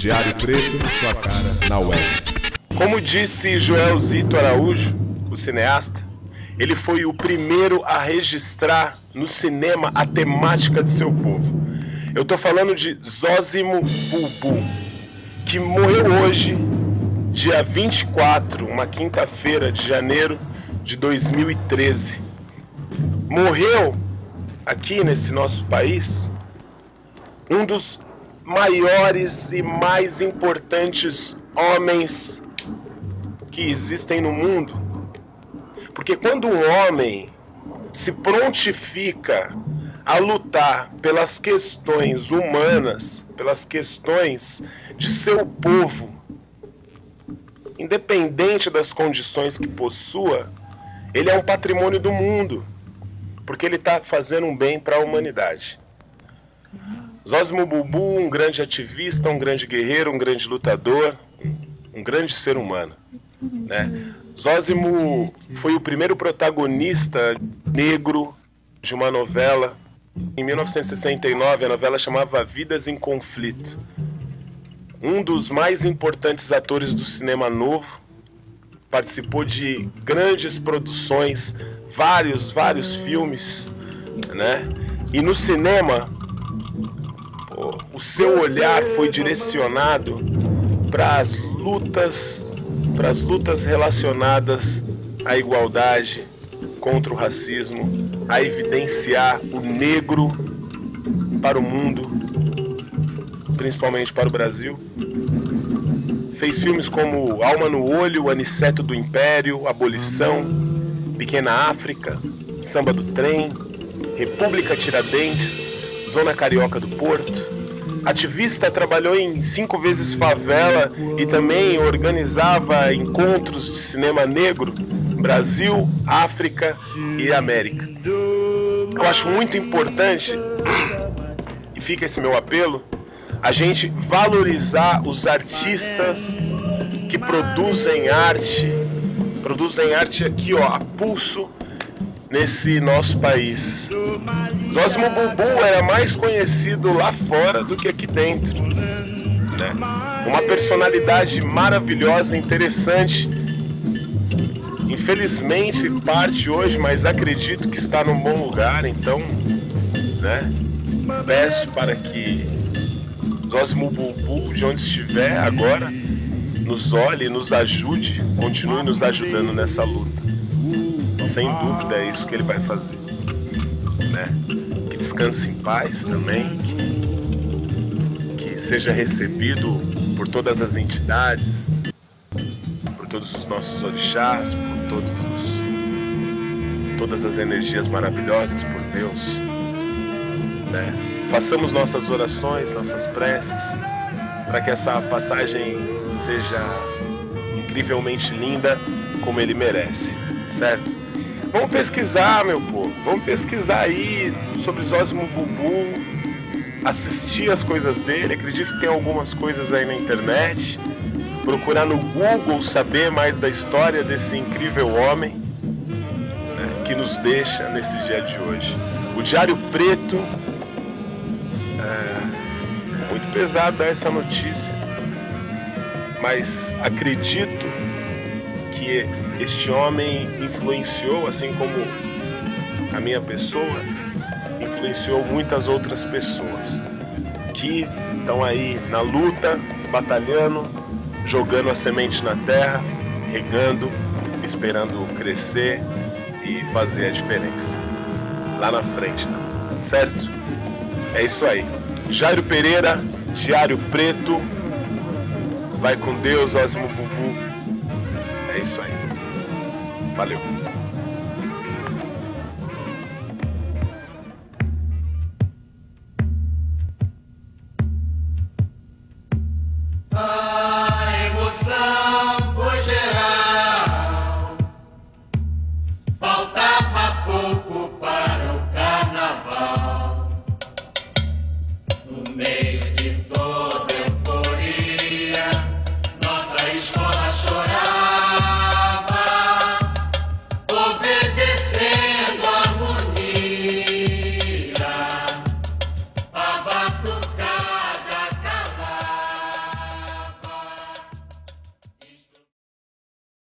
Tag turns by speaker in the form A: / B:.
A: Diário Preto, sua cara na web.
B: Como disse Joel Zito Araújo, o cineasta, ele foi o primeiro a registrar no cinema a temática de seu povo. Eu estou falando de Zósimo Bulbul, que morreu hoje, dia 24, uma quinta-feira de janeiro de 2013. Morreu aqui nesse nosso país um dos maiores e mais importantes homens que existem no mundo. Porque quando um homem se prontifica a lutar pelas questões humanas, pelas questões de seu povo, independente das condições que possua, ele é um patrimônio do mundo, porque ele está fazendo um bem para a humanidade. Zósimo Bulbul, um grande ativista, um grande guerreiro, um grande lutador, um grande ser humano, né? Zósimo foi o primeiro protagonista negro de uma novela. Em 1969, a novela chamava Vidas em Conflito. Um dos mais importantes atores do cinema novo, participou de grandes produções, vários filmes, né? E no cinema, o seu olhar foi direcionado para as lutas relacionadas à igualdade, contra o racismo, a evidenciar o negro para o mundo, principalmente para o Brasil. Fez filmes como Alma no Olho, Aniceto do Império, Abolição, Pequena África, Samba do Trem, República Tiradentes, Zona Carioca do Porto. Ativista, trabalhou em 5 vezes Favela e também organizava encontros de cinema negro, Brasil, África e América. Eu acho muito importante, e fica esse meu apelo, a gente valorizar os artistas que produzem arte aqui, ó, a pulso nesse nosso país. Zósimo Bulbul era mais conhecido lá fora do que aqui dentro, né? Uma personalidade maravilhosa, interessante. Infelizmente parte hoje, mas acredito que está num bom lugar, então, né, peço para que Zósimo Bulbul, de onde estiver agora, nos olhe, nos ajude, continue nos ajudando nessa luta. Sem dúvida é isso que ele vai fazer, né? Que descanse em paz também, que seja recebido por todas as entidades, por todos os nossos orixás, por todas as energias maravilhosas por Deus, né? Façamos nossas orações, nossas preces, para que essa passagem seja incrivelmente linda como ele merece, certo? Vamos pesquisar, meu povo, vamos pesquisar aí sobre Zósimo Bulbul, assistir as coisas dele. Acredito que tem algumas coisas aí na internet. Procurar no Google saber mais da história desse incrível homem, né, que nos deixa nesse dia de hoje. O Diário Preto, é muito pesado dar essa notícia, mas acredito que este homem influenciou, assim como a minha pessoa, influenciou muitas outras pessoas que estão aí na luta, batalhando, jogando a semente na terra, regando, esperando crescer e fazer a diferença lá na frente, tá? Certo? É isso aí. Jairo Pereira, Diário Preto. Vai com Deus, Zósimo Bulbul. É isso aí. Valeu.